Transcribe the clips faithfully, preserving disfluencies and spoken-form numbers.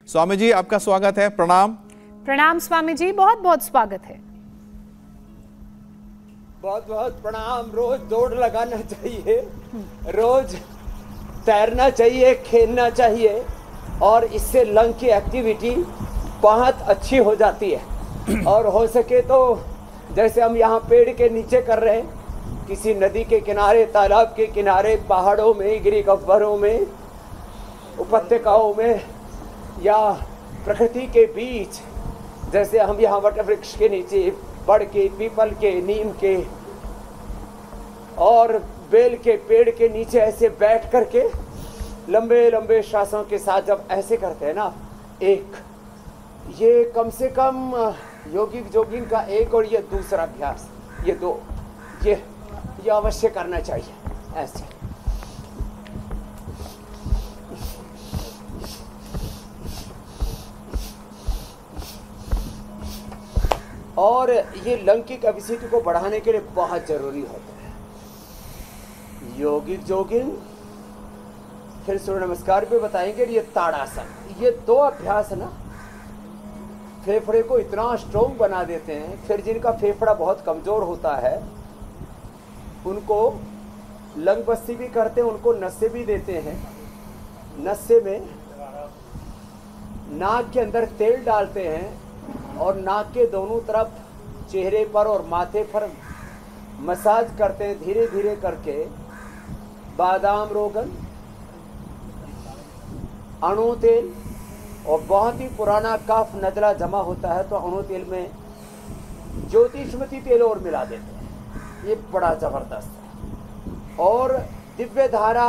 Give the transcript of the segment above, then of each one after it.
स्वामी जी आपका स्वागत है। प्रणाम। प्रणाम स्वामी जी, बहुत बहुत स्वागत है। बहुत बहुत प्रणाम। रोज दौड़ लगाना चाहिए, रोज तैरना चाहिए, खेलना चाहिए और इससे लंग की एक्टिविटी बहुत अच्छी हो जाती है। और हो सके तो जैसे हम यहाँ पेड़ के नीचे कर रहे हैं, किसी नदी के किनारे, तालाब के किनारे, पहाड़ों में, गिरी गह्वरों में, उपत्यकाओं में या प्रकृति के बीच, जैसे हम यहाँ वट वृक्ष के नीचे, बड़ के, पीपल के, नीम के और बेल के पेड़ के नीचे ऐसे बैठ करके लंबे लंबे श्वासों के साथ जब ऐसे करते हैं ना, एक ये कम से कम योगिक जोगिंग का एक और ये दूसरा अभ्यास, ये दो ये ये अवश्य करना चाहिए ऐसे। और ये लंग की कैपेसिटी को बढ़ाने के लिए बहुत जरूरी होता है योगिक जोगिंग। फिर सूर्य नमस्कार भी बताएंगे। ये ताड़ासन, ये दो अभ्यास है ना, फेफड़े को इतना स्ट्रोंग बना देते हैं। फिर जिनका फेफड़ा बहुत कमजोर होता है उनको लंग बस्ती भी करते हैं, उनको नस्से भी देते हैं। नस्से में नाक के अंदर तेल डालते हैं और नाक के दोनों तरफ चेहरे पर और माथे पर मसाज करते हैं धीरे धीरे करके। बादाम रोगन, अणु तेल और बहुत ही पुराना कफ नजला जमा होता है तो अणु तेल में ज्योतिष्मती तेल और मिला देते हैं, ये बड़ा जबरदस्त है। और दिव्य धारा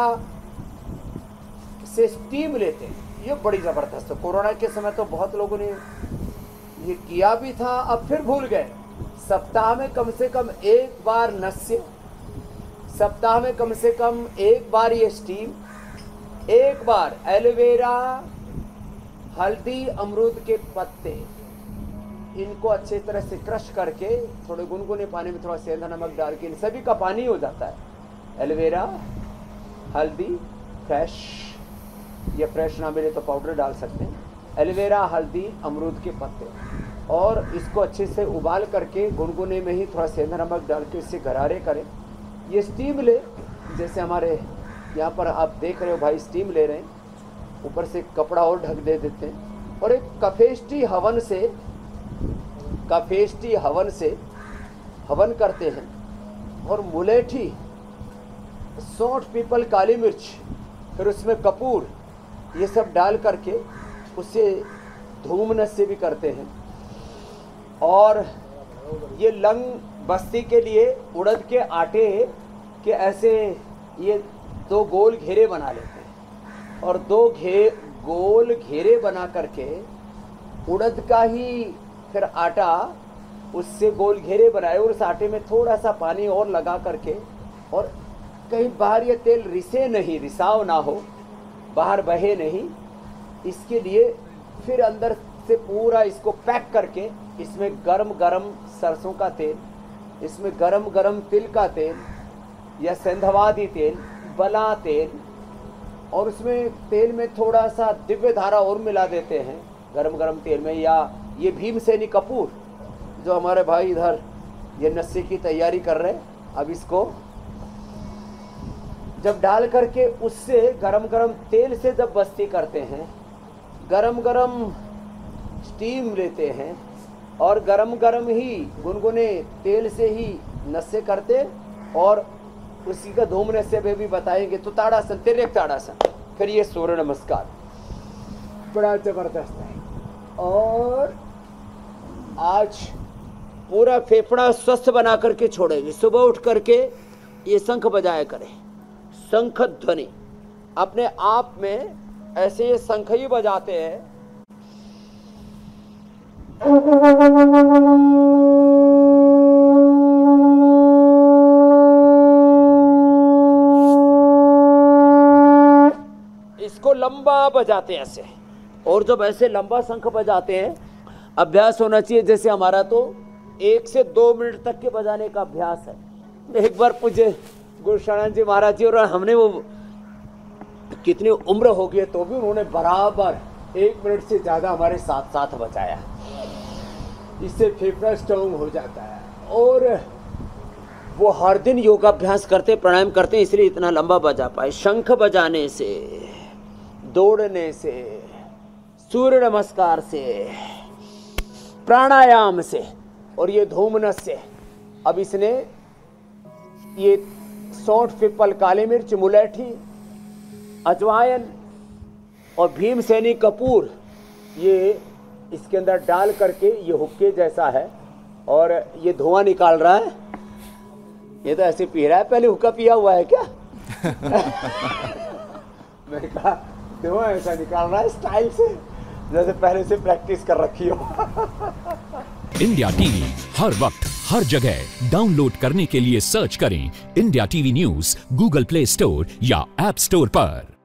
से स्टीम लेते हैं, ये बड़ी जबरदस्त है। कोरोना के समय तो बहुत लोगों ने ये किया भी था, अब फिर भूल गए। सप्ताह में कम से कम एक बार नस्य, सप्ताह में कम से कम एक बार ये स्टीम, एक बार एलोवेरा, हल्दी, अमरूद के पत्ते, इनको अच्छे तरह से क्रश करके थोड़े गुनगुने पानी में थोड़ा सेंधा नमक डाल के इन सभी का पानी हो जाता है। एलोवेरा, हल्दी, फ्रेश या फ्रेश ना मिले तो पाउडर डाल सकते हैं। एलोवेरा, हल्दी, अमरूद के पत्ते, और इसको अच्छे से उबाल करके गुनगुने में ही थोड़ा सेंधा नमक डाल के इससे गरारे करें। ये स्टीम ले, जैसे हमारे यहाँ पर आप देख रहे हो भाई स्टीम ले रहे हैं, ऊपर से कपड़ा और ढक दे देते हैं और एक कफेष्टी हवन से कफेष्टी हवन से हवन करते हैं। और मुलेठी, सौंठ, पीपल, काली मिर्च, फिर उसमें कपूर, ये सब डाल करके उससे धूमनस से भी करते हैं। और ये लंग बस्ती के लिए उड़द के आटे के ऐसे ये दो गोल घेरे बना लेते हैं और दो घे गोल घेरे बना करके उड़द का ही फिर आटा, उससे गोल घेरे बनाए और उस आटे में थोड़ा सा पानी और लगा करके, और कहीं बाहर ये तेल रिसे नहीं, रिसाव ना हो, बाहर बहे नहीं, इसके लिए फिर अंदर से पूरा इसको पैक करके इसमें गरम गरम सरसों का तेल, इसमें गरम गरम तिल का तेल या सेंधवादी तेल, बला तेल, और उसमें तेल में थोड़ा सा दिव्य धारा और मिला देते हैं गरम गरम तेल में। या ये भीमसेनी कपूर जो हमारे भाई इधर ये नस्से की तैयारी कर रहे हैं, अब इसको जब डाल करके उससे गरम गरम तेल से जब बस्ती करते हैं, गरम गरम स्टीम लेते हैं और गरम गरम ही गुनगुने तेल से ही नस्से करते, और उसी का धूमने से भी, भी बताएंगे। तो ताड़ासन, तिर्यक ताड़ासन, फिर ये सूर्य नमस्कार, बड़ा जबरदस्त है। और आज पूरा फेफड़ा स्वस्थ बना करके छोड़ेंगे। सुबह उठ करके ये शंख बजाया करें, शंख ध्वनि अपने आप में ऐसे ये शंख ही बजाते हैं। इसको लंबा बजाते हैं ऐसे, और जब ऐसे लंबा शंख बजाते हैं, अभ्यास होना चाहिए जैसे हमारा तो एक से दो मिनट तक के बजाने का अभ्यास है। एक बार पूज्य गुरु शरण जी महाराज जी, और हमने वो कितनी उम्र हो गई तो भी उन्होंने बराबर एक मिनट से ज़्यादा हमारे साथ साथ बचाया। इससे फेफड़ा स्ट्रॉन्ग हो जाता है। और वो हर दिन योगाभ्यास करते, प्राणायाम करते, इसलिए इतना लंबा बजा पाए। शंख बजाने से, दौड़ने से, सूर्य नमस्कार से, प्राणायाम से और ये धूमनस से। अब इसने ये सौंठ, पीपल, काली मिर्च, मुलेठी, अजवाइन और भीमसेनी कपूर ये इसके अंदर डाल करके, ये हुक्के जैसा है और ये धुआं निकाल रहा है। ये तो ऐसे पी रहा है, पहले हुक्का पिया हुआ है क्या? मैंने कहा धुआं ऐसा निकाल रहा है स्टाइल से, जैसे पहले से प्रैक्टिस कर रखी हो। इंडिया टीवी हर वक्त हर जगह डाउनलोड करने के लिए सर्च करें India TV news Google Play Store या ऐप स्टोर पर।